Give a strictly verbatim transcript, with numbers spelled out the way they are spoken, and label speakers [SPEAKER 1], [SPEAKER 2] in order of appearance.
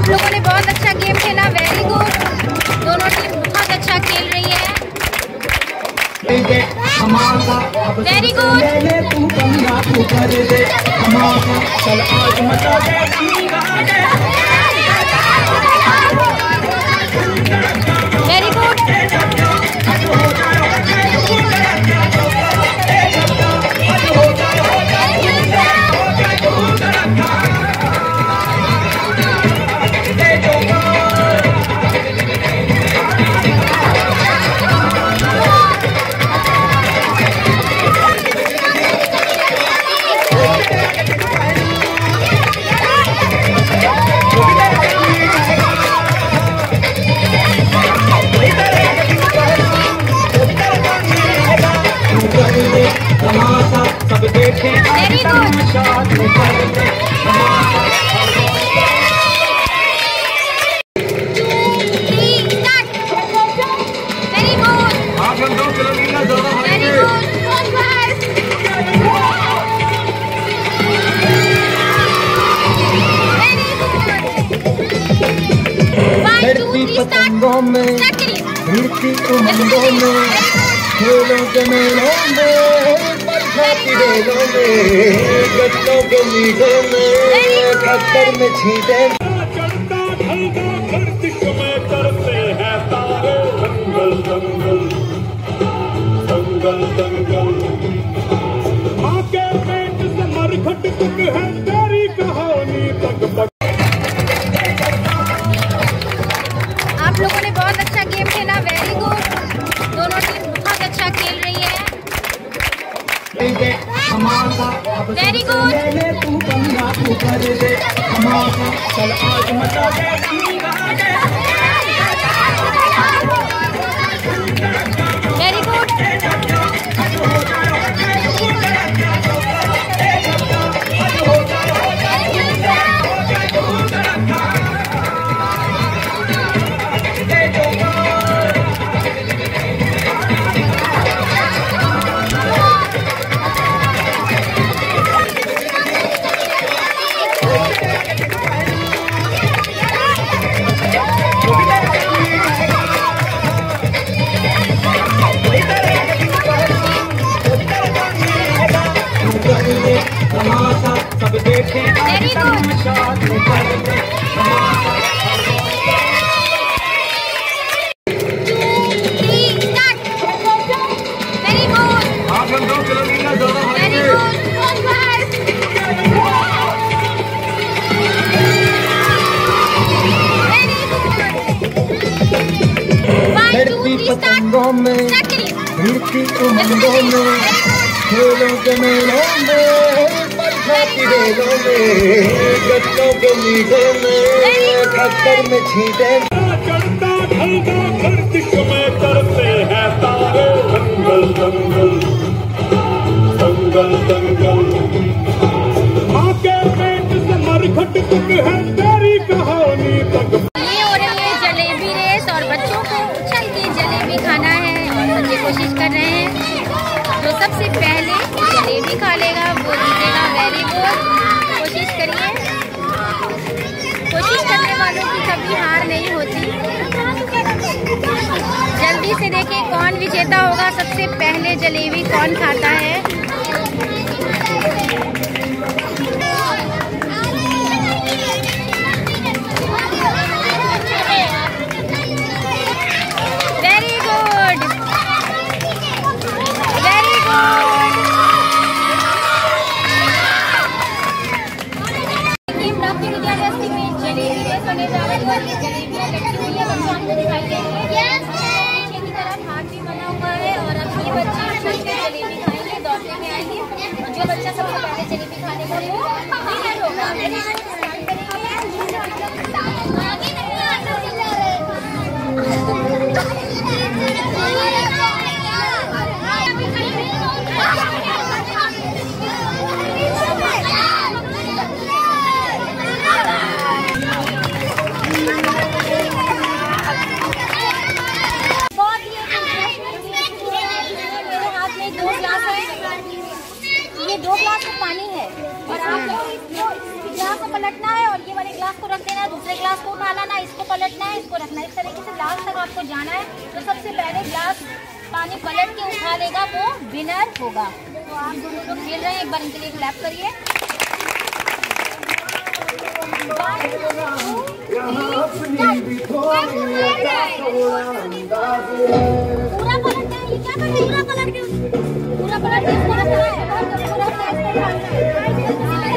[SPEAKER 1] आप लोगों ने बहुत अच्छा गेम खेला, वेरी गुड। दोनों टीम बहुत अच्छा खेल रही है, very good. Very good. Very good.
[SPEAKER 2] पतंगों में भिड़ती उमंगों में खेलों के मेलों में बरसाती बेलों में गत्तों के मीठे में खतर में छींटे चढ़ता ढलता गर्दिश में करते हैं तारे दंगल दंगल दंगल दंगल माँ के पेट से मरघट तक है तेरी कहानी तक तक।
[SPEAKER 1] आप लोगों ने बहुत अच्छा गेम खेला, वेरी गुड। दोनों टीम बहुत अच्छा खेल रही है, very good. Very good. Very good.
[SPEAKER 2] पतंगों में भिड़ती उमंगों में खेलों के मेलों में बरसाती बेलों में गत्तों के मीठे में खतर में छींटे चढ़ता ढलता गर्दिश में करते हैं तारे दंगल दंगल दंगल दंगल माँ के पेट से मरघट तक है तेरी कहानी तक।
[SPEAKER 1] जलेबी रेस और बच्चों को उछल के जलेबी खाना है और बच्चे कोशिश कर रहे हैं, जो सबसे पहले जलेबी खा लेगा वो जीतेगा, वेरी गुड। कोशिश करिए, कोशिश करने वालों की कभी हार नहीं होती। जल्दी से देखिए कौन विजेता होगा, सबसे पहले जलेबी कौन खाता है। जलेबियाँ लगी हुई है, बच्चों आपको दिखाई देंगे। पीछे की तरफ हाथ भी बना हुआ है और अब ये बच्चे चल के जलेबी खाएंगे, दौड़ते हुए आएंगे। जो बच्चा सबसे पहले जलेबी खाने को वो विनर होगा। दो ग्लास में पानी है और आप लोग इसको ग्लास पलटना है और ये वाले ग्लास को रख देना है, दूसरे ग्लास को उठा लाना, इसको पलटना है, इसको रखना है। इस तरीके से लास्ट तक आपको जाना है। तो सबसे पहले ग्लास पानी पलट के उठा लेगा वो विनर होगा। तो आप दोनों लोग खेल रहे हैं, एक बार इनके लिए क्लैप करिए। पूरा पलटना है, ये क्या कर रहे हैं? पूरा पलट के पूरा पलट के पूरा